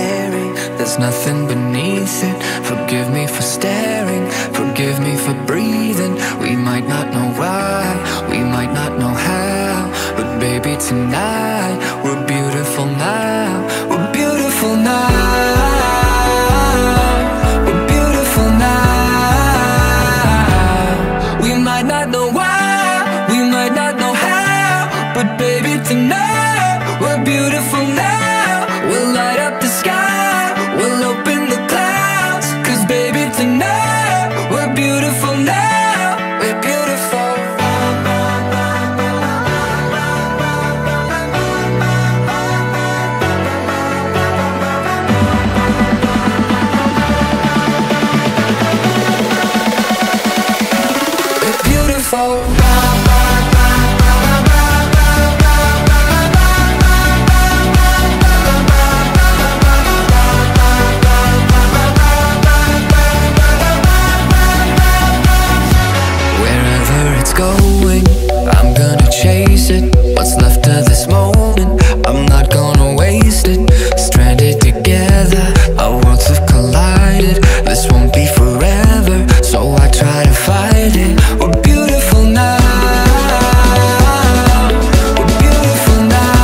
staring, there's nothing beneath it. Forgive me for staring, forgive me for breathing. We might not know why, we might not know how, but baby tonight, we're beautiful now. We're beautiful now. We're beautiful now. We might not know why, we might not know how, but baby tonight, we're beautiful now. We'll light up the sky, we'll open the clouds, 'cause baby tonight, we're beautiful now. We're beautiful. We're beautiful. Going, I'm gonna chase it. What's left of this moment, I'm not gonna waste it. Stranded together, our worlds have collided. This won't be forever, so I try to fight it. We're beautiful now. We're beautiful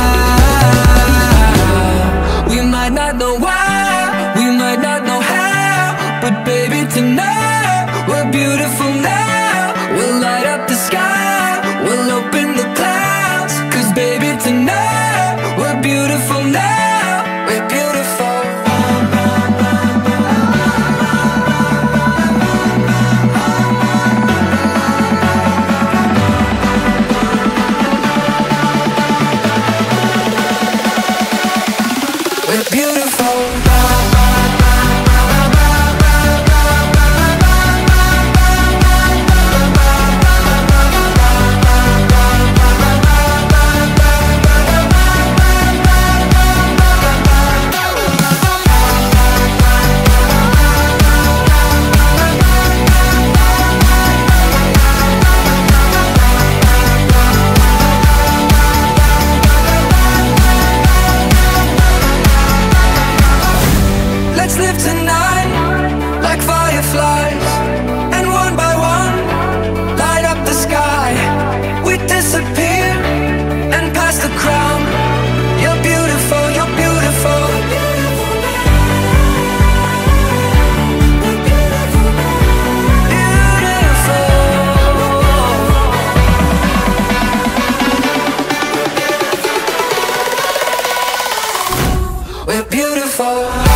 now. We might not know why, we might not know how, but baby tonight, we're beautiful now. We'll light up the sky, we'll open the clouds, 'cause baby tonight, we're beautiful now. We're beautiful. We're beautiful. Let's live tonight like fireflies, and one by one, light up the sky. We disappear and pass the crown. You're beautiful, you're beautiful. Beautiful. We're beautiful.